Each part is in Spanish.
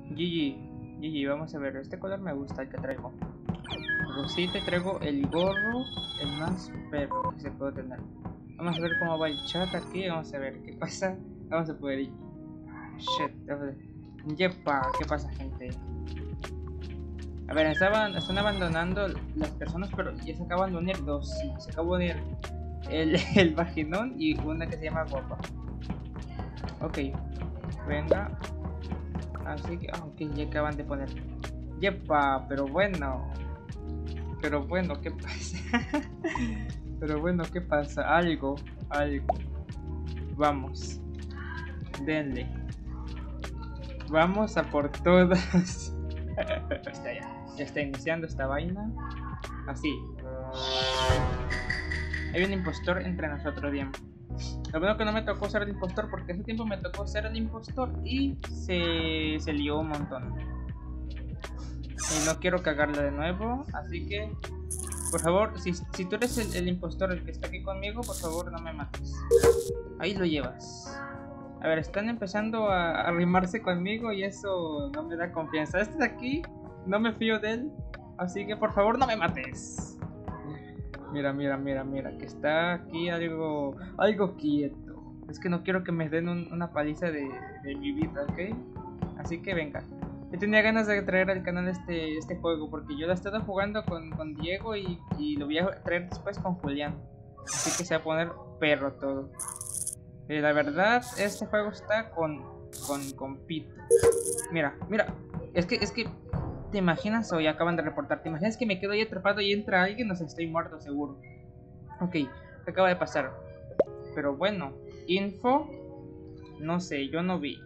GG, vamos a ver, este color me gusta, el que traigo. Rosita, y traigo el gorro, el más perro que se puede tener. Vamos a ver cómo va el chat aquí, vamos a ver qué pasa. Vamos a poder ir. Shit, yepa, ¿qué pasa, gente? A ver, están abandonando las personas, pero ya se acaban de unir dos. Sí, se acabó de unir el vaginón y una que se llama guapa. Ok, venga. Así que, ok, ya acaban de poner. Yepa, pero bueno, ¿qué pasa? Pero bueno, ¿qué pasa? Algo. Vamos, denle. Vamos a por todas. Ya está iniciando esta vaina. Así. Hay un impostor entre nosotros, bien. Lo bueno que no me tocó ser el impostor, porque ese tiempo me tocó ser el impostor y se lió un montón. Y no quiero cagarlo de nuevo, así que por favor, si tú eres el impostor, el que está aquí conmigo, por favor no me mates. Ahí lo llevas. A ver, están empezando a arrimarse conmigo y eso no me da confianza. Este de aquí, no me fío de él, así que por favor no me mates. Mira, que está aquí algo quieto. Es que no quiero que me den una paliza de mi vida, ¿ok? Así que venga. Yo tenía ganas de traer al canal este juego porque yo lo he estado jugando con Diego y lo voy a traer después con Julián. Así que se va a poner perro todo. La verdad, este juego está con pito. Mira, es que ¿te imaginas? Hoy acaban de reportar. ¿Te imaginas que me quedo ahí atrapado y entra alguien? No sé, estoy muerto seguro. Ok, ¿qué acaba de pasar? Pero bueno, info. No sé, yo no vi.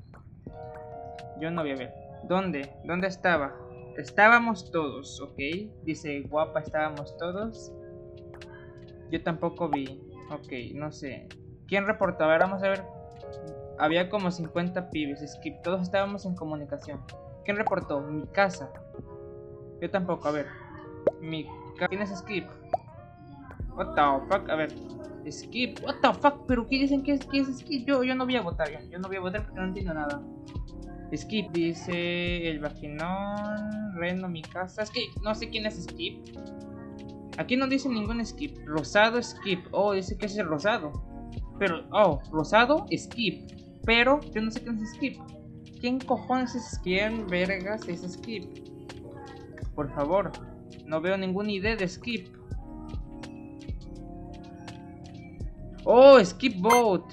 A ver. ¿Dónde estaba? Estábamos todos, ok. Dice guapa, estábamos todos. Yo tampoco vi. Ok, no sé. ¿Quién reportó? A ver, vamos a ver. Había como 50 pibes. Skip, todos estábamos en comunicación. ¿Quién reportó? Mi casa. Yo tampoco, a ver. ¿Quién es Skip? What the fuck, a ver. Skip, what the fuck, pero ¿qué dicen que es Skip? Yo no voy a votar, yo no voy a votar porque no entiendo nada. Skip dice el vaginón, Reno, mi casa. Es que no sé quién es Skip. Aquí no dice ningún Skip. Rosado, Skip. Oh, dice que es el rosado. Pero, oh, rosado, Skip. Pero yo no sé quién es Skip. ¿Quién cojones es? ¿Quién vergas es Skip? Por favor, no veo ninguna idea de Skip. Oh, Skip Boat.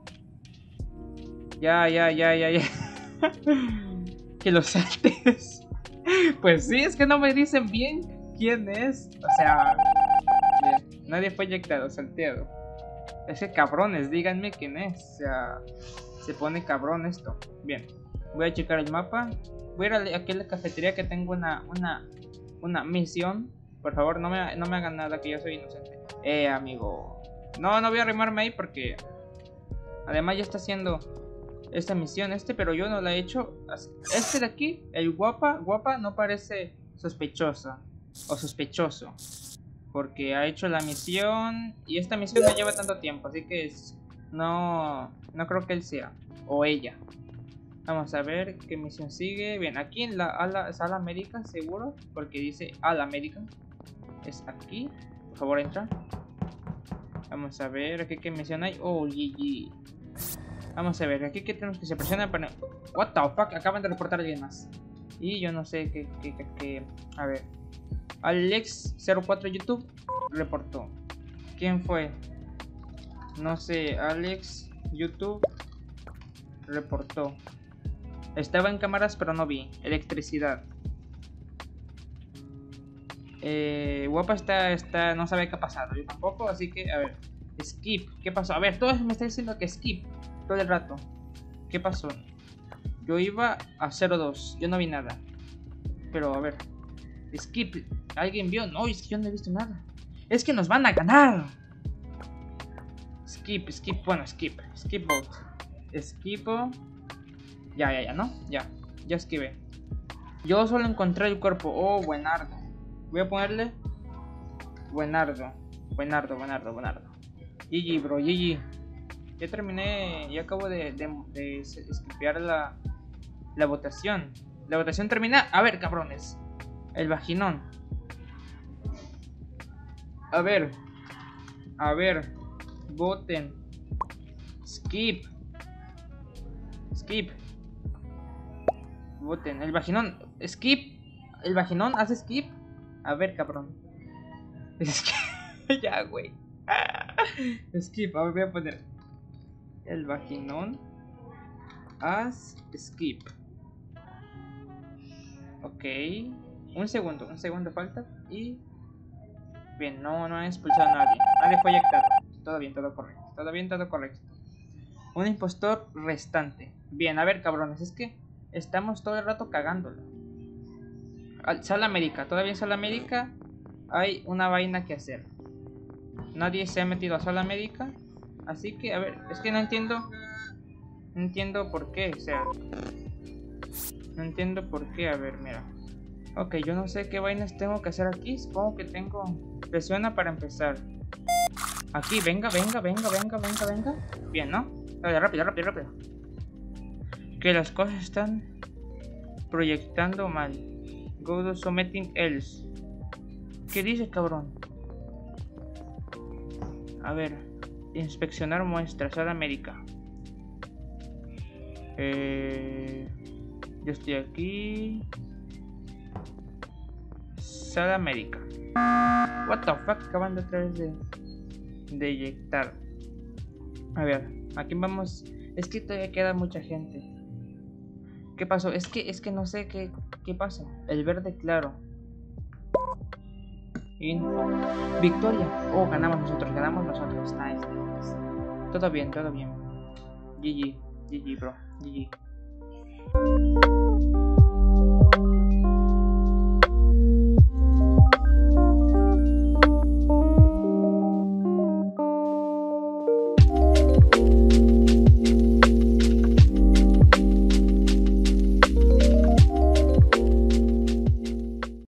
Ya. Que lo saltes. Pues sí, es que no me dicen bien quién es. O sea, nadie fue eyectado, salteado. Es que cabrones, díganme quién es. O sea, se pone cabrón esto. Bien, voy a checar el mapa. Voy a ir aquí a la cafetería que tengo una misión. Por favor, no me hagan nada, que yo soy inocente. Amigo. No voy a arrimarme ahí porque además ya está haciendo esta misión pero yo no la he hecho. Este de aquí, el guapa no parece sospechosa o sospechoso porque ha hecho la misión y esta misión no lleva tanto tiempo, así que no creo que él sea o ella. Vamos a ver qué misión sigue. Bien, aquí en la sala médica seguro, porque dice ala médica. Es aquí, por favor entra. Vamos a ver aquí qué misión hay. Oh, GG. Vamos a ver, aquí que tenemos que se presiona para... What the fuck, acaban de reportar a alguien más. Y yo no sé qué... A ver. Alex04 YouTube reportó. ¿Quién fue? No sé, Alex YouTube reportó. Estaba en cámaras pero no vi. Electricidad. Guapa está no sabe qué ha pasado. Yo tampoco, así que, a ver. Skip, ¿qué pasó? A ver, todos me están diciendo que skip todo el rato. ¿Qué pasó? Yo iba a 02, yo no vi nada. Pero a ver. Skip, ¿alguien vio? No, es que yo no he visto nada. Es que nos van a ganar. Skip, bueno, skip vote. Skipo. Ya, ¿no? Ya esquivé. Yo solo encontré el cuerpo. Oh, buenardo. Voy a ponerle buenardo. GG, bro, GG. Ya terminé, ya acabo de skipear La votación. La votación termina. A ver, cabrones. El vaginón. A ver. A ver. Voten. Skip. Skip. Voten. El vaginón. Skip. El vaginón hace skip. A ver, cabrón. Skip. Ya, güey. Skip. A ver, voy a poner. El vaginón. Haz skip. Ok. Un segundo falta. Y. Bien, no ha expulsado a nadie. Nadie fue eyectado. Todo bien, todo correcto. Todo bien, todo correcto. Un impostor restante. Bien, a ver, cabrones, es que estamos todo el rato cagándolo. Sala América, todavía en Sala América hay una vaina que hacer. Nadie se ha metido a Sala América. Así que, a ver, es que no entiendo. No entiendo por qué, o sea. No entiendo por qué, a ver, mira. Ok, yo no sé qué vainas tengo que hacer aquí. Supongo que tengo... Presiona para empezar. Aquí, venga. Bien, ¿no? Dale, rápido. Que las cosas están proyectando mal. Go to something else. ¿Qué dice, cabrón? A ver. Inspeccionar muestras. Sala América. Yo estoy aquí. Sala América. What the fuck, acaban de otra vez de eyectar. A ver, aquí vamos. Es que todavía queda mucha gente. ¿Qué pasó? Es que no sé qué pasa. El verde claro. Info. Victoria. Oh, ganamos nosotros. Nice. Todo bien. GG, bro. GG.